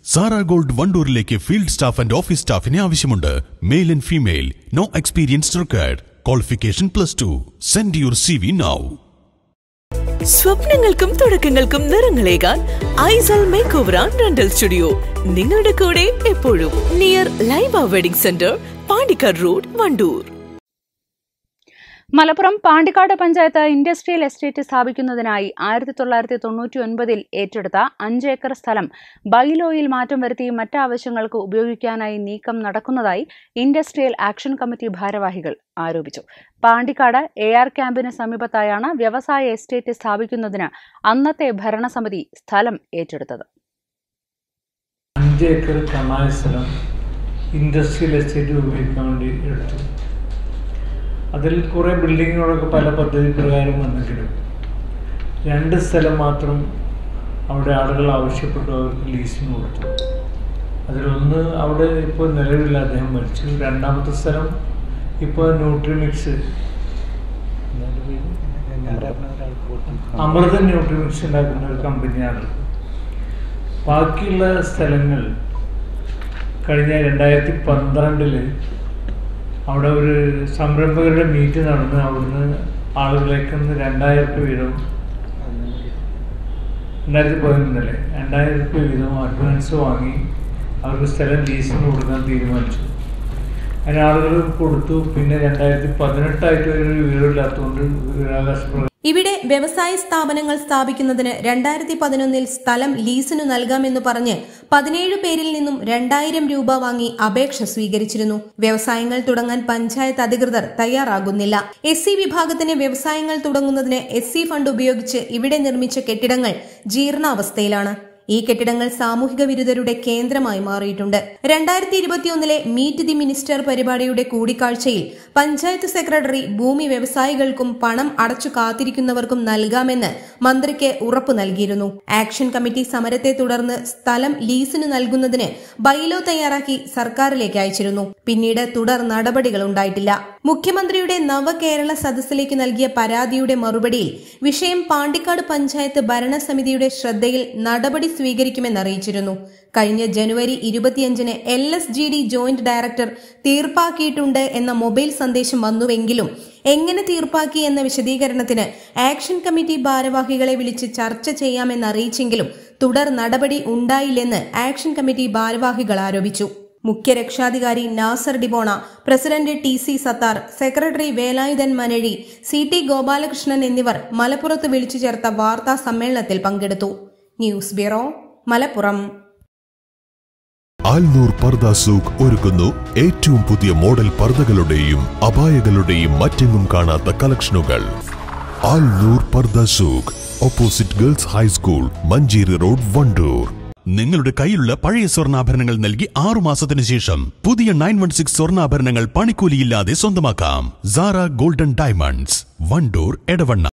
Zara Gold Vandoorleke field staff and office staff in ആവശ്യമുണ്ട്. Male and female. No experience required. Qualification +2. Send your CV now. സ്വപ്നങ്ങൾക്കും തുടക്കങ്ങൾക്കും നിറങ്ങളേകാൻ Aisal makeover and rental studio നിങ്ങളുടെ കൂടെ എപ്പോഴും. Near Laiba wedding centre, Pandikkad road, Wandoor. Malappuram Pandikkad panchayat industrial estate സ്ഥാപിക്കുന്നതിനായി 1999 ഏറ്റെടുത്ത 5 acre സ്ഥലം ബൈലോയിൽ മാറ്റം വരുത്തി മറ്റാവശ്യങ്ങൾക്ക് ഉപയോഗിക്കാനായി നീക്കം നടക്കുന്നതായി ഇൻഡസ്ട്രിയൽ ആക്ഷൻ കമ്മിറ്റി ഭാരവാഹികൾ ആരോപിച്ചു. പാണ്ടിക്കാട് AR ക്യാമ്പിന് സമീപത്തായാണ് വ്യവസായ എസ്റ്റേറ്റ് സ്ഥാപിക്കുന്നതിന് അന്നത്തെ ഭരണസമിതി സ്ഥലം ഏറ്റെടുത്തത്. 5 ഏക്കർ കമായ സ്ഥലം ഇൻഡസ്ട്രിയൽ എസ്റ്റേറ്റ് ഉപയോഗിക്കാൻ വേണ്ടി എടുത്തു. അതിൽ കുറേ ബിൽഡിങ്ങുകളൊക്കെ പല പദ്ധതി പ്രകാരം വന്നെങ്കിലും 2 സ്ഥലം മാത്രം അവിടെ ആളുകൾ ആവശ്യപ്പെട്ടു അവർക്ക് ലീസിന് കൊടുത്തു. അതിലൊന്ന് അവിടെ ഇപ്പോൾ നിലവില്ല, അദ്ദേഹം മരിച്ചു. 2ാമത്തെ സ്ഥലം ഇപ്പോൾ ന്യൂട്രിമിക്സ്, അമൃതൻ ന്യൂട്രിമിക്സ് ഉണ്ടാക്കുന്ന ഒരു കമ്പനിയാണ്. ബാക്കിയുള്ള സ്ഥലങ്ങൾ കഴിഞ്ഞ 2012 അവിടെ ഒരു സംരംഭകരുടെ മീറ്റ് നടന്ന് അവിടുന്ന് ആളുകളേക്ക് 2000 രൂപ വീതം 2011 രൂപ വീതം അഡ്വാൻസ് വാങ്ങി അവർക്ക് സ്ഥലം ലീസിന് കൊടുക്കാൻ തീരുമാനിച്ചു. അതിന് ആളുകൾ കൊടുത്തു. പിന്നെ 2018 ഒരു വിവരമില്ലാത്തതുകൊണ്ട് വിവരാവകാശ ഇവിടെ വ്യവസായ സ്ഥാപനങ്ങൾ സ്ഥാപിക്കുന്നതിന് 2011 സ്ഥലം ലീസിനു നൽകാമെന്ന് പറഞ്ഞ് 17 പേരിൽ നിന്നും 2000 രൂപ വാങ്ങി അപേക്ഷ സ്വീകരിച്ചിരുന്നു. വ്യവസായങ്ങൾ തുടങ്ങാൻ പഞ്ചായത്ത് അധികൃതർ തയ്യാറാകുന്നില്ല. SC വിഭാഗത്തിന് വ്യവസായങ്ങൾ തുടങ്ങുന്നതിന് SC ഫണ്ട് ഉപയോഗിച്ച് ഇവിടെ നിർമ്മിച്ച കെട്ടിടങ്ങൾ ജീർണാവസ്ഥയിലാണ്. ഈ കെട്ടിടങ്ങൾ സാമൂഹിക വിരുദ്ധരുടെ കേന്ദ്രമായി മാറിയിട്ടുണ്ട്. 2021 മീറ്റ് ദി മിനിസ്റ്റർ പരിപാടിയുടെ കൂടിക്കാഴ്ചയിൽ പഞ്ചായത്ത് സെക്രട്ടറി ഭൂമി വ്യവസായികൾക്കും പണം അടച്ചു കാത്തിരിക്കുന്നവർക്കും നൽകാമെന്ന് മന്ത്രിക്ക് ഉറപ്പു നൽകിയിരുന്നു. ആക്ഷൻ കമ്മിറ്റി സമരത്തെ തുടർന്ന് സ്ഥലം ലീസിന് നൽകുന്നതിന് ബൈലോ തയ്യാറാക്കി സർക്കാരിലേക്ക് അയച്ചിരുന്നു. പിന്നീട് തുടർ നടപടികൾ ഉണ്ടായിട്ടില്ല. മുഖ്യമന്ത്രിയുടെ നവകേരള സദസ്സിലേക്ക് നൽകിയ പരാതിയുടെ മറുപടിയിൽ വിഷയം പാണ്ടിക്കാട് പഞ്ചായത്ത് ഭരണസമിതിയുടെ ശ്രദ്ധയിൽ നടപടി സ്വീകരിക്കുമെന്നറിയിച്ചിരുന്നു. കഴിഞ്ഞ ജനുവരി 25 LSGD ജോയിന്റ് ഡയറക്ടർ തീർപ്പാക്കിയിട്ടുണ്ട് എന്ന മൊബൈൽ സന്ദേശം വന്നുവെങ്കിലും എങ്ങനെ തീർപ്പാക്കി എന്ന വിശദീകരണത്തിന് ആക്ഷൻ കമ്മിറ്റി ഭാരവാഹികളെ വിളിച്ച് ചർച്ച ചെയ്യാമെന്നറിയിച്ചെങ്കിലും തുടർ നടപടി ഉണ്ടായില്ലെന്ന് ആക്ഷൻ കമ്മിറ്റി ഭാരവാഹികൾ ആരോപിച്ചു. മുഖ്യ രക്ഷാധികാരി Nasar Dibona, president TC Sathar, secretary Velayudhan Manazhi, CT Gopalakrishnan എന്നിവർ മലപ്പുറത്ത് വിളിച്ചു ചേർത്ത വാർത്താ സമ്മേളനത്തിൽ പങ്കെടുത്തു. News bureau, Malappuram. ആൽനൂർ പർദ സൂഖ് ഒരുക്കുന്നു ഏറ്റവും പുതിയ മോഡൽ പർദകളുടെയും അബായകളുടെയും മറ്റെങ്ങും കാണാത്ത കളക്ഷനുകൾ. ആൽനൂർ പർദ സൂഖ്, opposite girls high school, Manjeri road, Wandoor. നിങ്ങളുടെ കയ്യിലുള്ള പഴയ സ്വർണ്ണാഭരണങ്ങൾ നൽകി 6 മാസത്തിന് ശേഷം പുതിയ 916 സ്വർണ്ണാഭരണങ്ങൾ പണിക്കൂലിയില്ലാതെ സ്വന്തമാക്കാം. Sara golden diamonds, Wandoor, Edavanna.